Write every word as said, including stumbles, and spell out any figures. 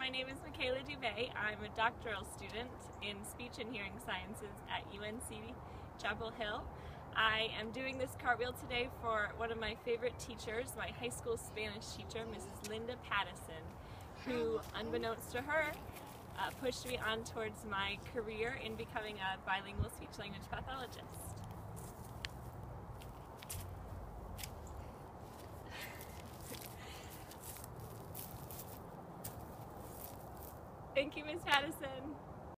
my name is Michaela DuBay. I'm a doctoral student in speech and hearing sciences at U N C Chapel Hill. I am doing this cartwheel today for one of my favorite teachers, my high school Spanish teacher, Missus Linda Pattison, who, unbeknownst to her, uh, pushed me on towards my career in becoming a bilingual speech-language pathologist. Thank you, Miz Pattison.